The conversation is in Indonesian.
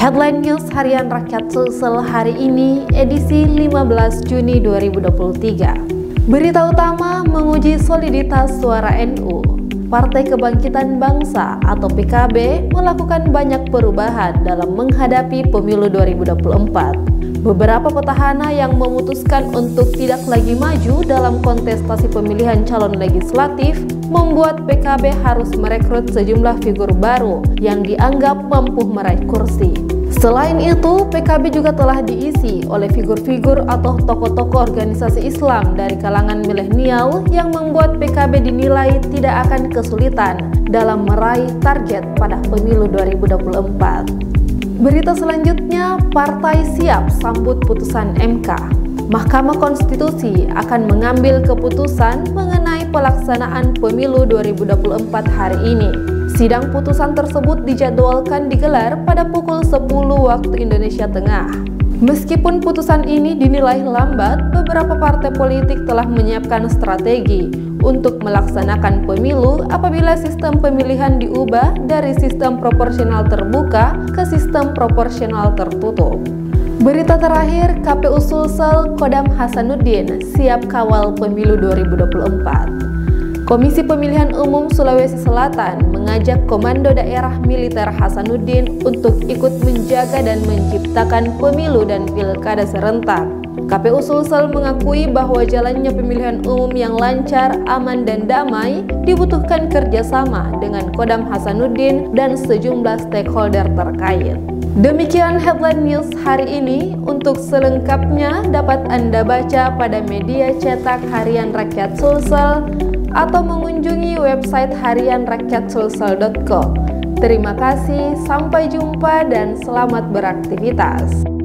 Headline News Harian Rakyat Sulsel hari ini, edisi 15 Juni 2023. Berita utama menguji soliditas suara NU. Partai Kebangkitan Bangsa atau PKB melakukan banyak perubahan dalam menghadapi pemilu 2024. Beberapa petahana yang memutuskan untuk tidak lagi maju dalam kontestasi pemilihan calon legislatif membuat PKB harus merekrut sejumlah figur baru yang dianggap mampu meraih kursi. Selain itu, PKB juga telah diisi oleh figur-figur atau tokoh-tokoh organisasi Islam dari kalangan milenial yang membuat PKB dinilai tidak akan kesulitan dalam meraih target pada pemilu 2024. Berita selanjutnya, partai siap sambut putusan MK. Mahkamah Konstitusi akan mengambil keputusan mengenai pelaksanaan pemilu 2024 hari ini. Sidang putusan tersebut dijadwalkan digelar pada pukul 10 waktu Indonesia Tengah. Meskipun putusan ini dinilai lambat, beberapa partai politik telah menyiapkan strategi untuk melaksanakan pemilu apabila sistem pemilihan diubah dari sistem proporsional terbuka ke sistem proporsional tertutup. Berita terakhir, KPU Sulsel Kodam Hasanuddin siap kawal pemilu 2024. Komisi Pemilihan Umum Sulawesi Selatan mengajak Komando Daerah Militer Hasanuddin untuk ikut menjaga dan menciptakan pemilu dan pilkada serentak. KPU Sulsel mengakui bahwa jalannya pemilihan umum yang lancar, aman, dan damai dibutuhkan kerjasama dengan Kodam Hasanuddin dan sejumlah stakeholder terkait. Demikian headline news hari ini. Untuk selengkapnya dapat Anda baca pada media cetak Harian Rakyat Sulsel atau mengunjungi website harianrakyatsulsel.co. Terima kasih, sampai jumpa dan selamat beraktivitas.